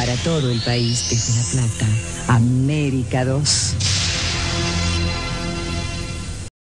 para todo el país desde La Plata, América 2.